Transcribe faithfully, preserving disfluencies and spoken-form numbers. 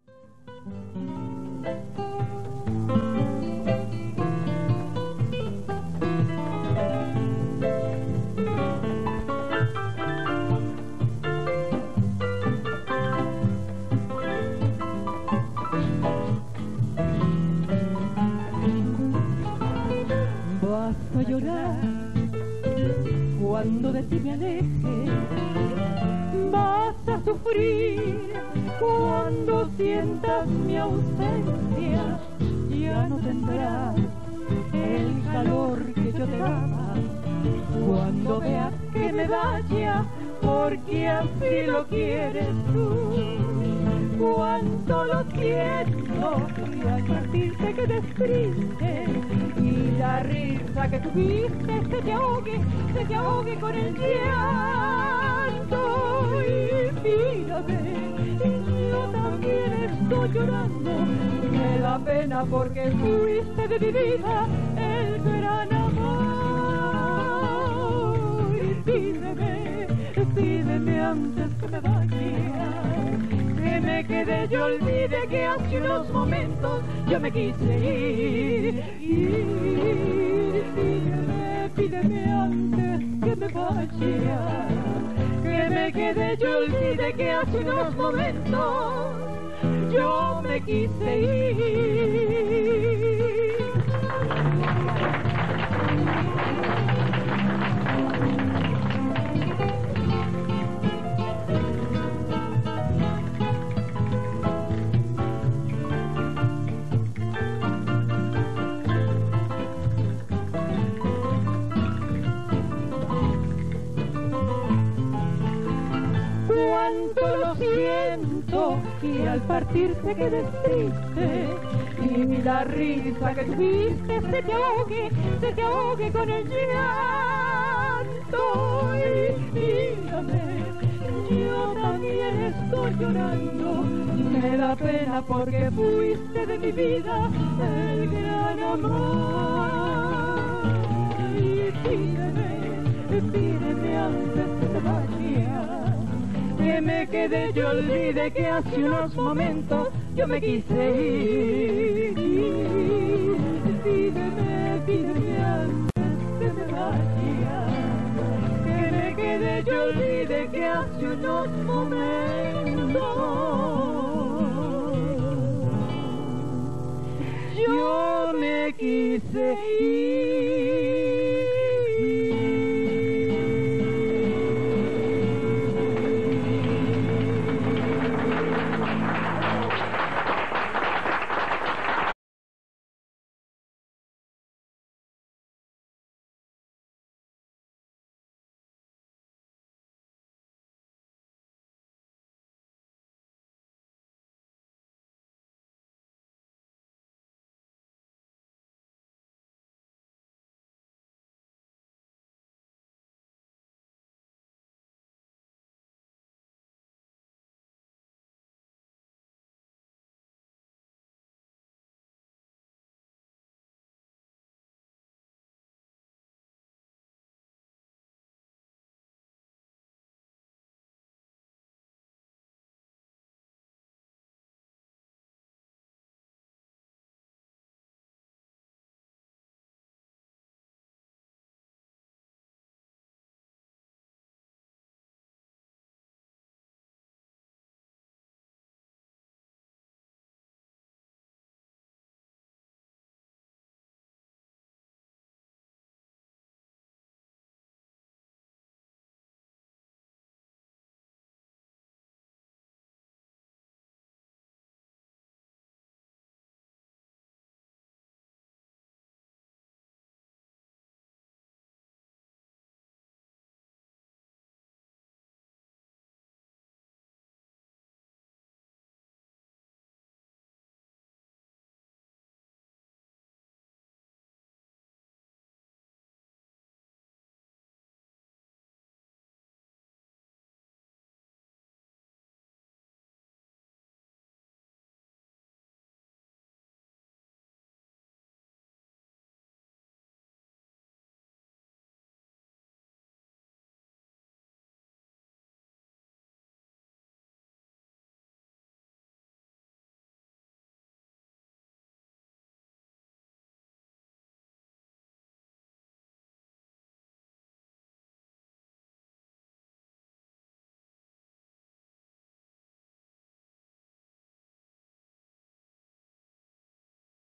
Vas a llorar cuando de ti me aleje, vas a sufrir cuando sientas mi ausencia, ya no tendrás el calor que yo te daba, cuando veas que me vaya, porque así lo quieres tú. Cuánto lo siento, y al partir te quedes triste, y la risa que tuviste se te ahogue, se te ahogue con el llanto. Y mírame, yo también estoy llorando, me da pena porque fuiste de mi vida el gran amor. Y pídeme, pídeme antes que me vaya, que me quede, yo olvide que hace unos momentos yo me quise ir. Ir, pídeme, pídeme antes que me vaya, que me quede, yo olvide que hace unos momentos yo me quise ir. Cuánto lo siento, y al partir te quedes triste, y la risa que tuviste se te ahogue, se te ahogue con el llanto. Y mírame, yo también estoy llorando, me da pena porque fuiste de mi vida el gran amor. Y pídeme, pídeme antes que te vaya, que me quede, yo olvide que hace unos momentos yo me quise ir. Pídeme, pídeme antes que me vaya, que me quede, yo olvide que hace unos momentos yo me quise